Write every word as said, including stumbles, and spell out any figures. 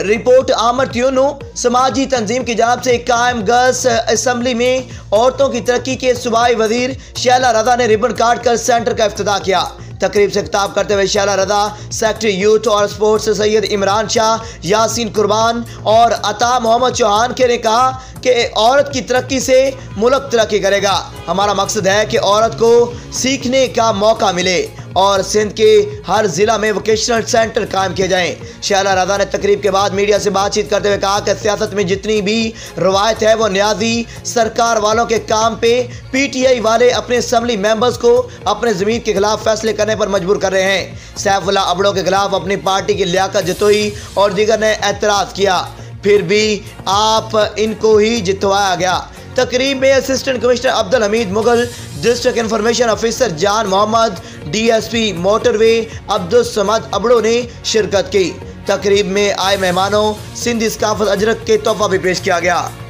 Report आमर त्यूनो समाजी तंजीम की जानिब से कायम गर्ल्स असम्बली में औरतों की तरक्की के सूबाई वजीर शैला रजा ने रिबन काट कर सेंटर का इफ्तिताह किया। तकरीब से खिताब करते हुए शैला रजा, सेक्रेटरी यूथ और स्पोर्ट्स सैयद इमरान शाह, यासीन कुर्बान और अता मोहम्मद चौहान के ने कहा कि औरत की तरक्की से मुल्क तरक्की करेगा। हमारा मकसद है कि औरत को सीखने का मौका मिले और सिंध के हर जिला में वोकेशनल सेंटर कायम किए जाएं। शैला रजा ने तकरीब के बाद मीडिया से बातचीत करते हुए कहा कि सियासत में जितनी भी रवायत है वो न्याजी सरकार वालों के काम पे पीटीआई वाले अपने असम्बली मेंबर्स को अपने ज़मीर के खिलाफ फैसले करने पर मजबूर कर रहे हैं। सैफुल्लाह अबड़ो के खिलाफ अपनी पार्टी की लियाकत जतोई और दीगर ने एतराज़ किया, फिर भी आप इनको ही जितवाया गया। तकरीब में assistant commissioner Abdul Hamid Mughal, district information officer Jan Mohammad, DSP motorway Abdul Samad Abro ने शिरकत की। तकरीब में आए मेहमानों सिंधी सकाफत अजरक के तोहफा भी पेश किया गया।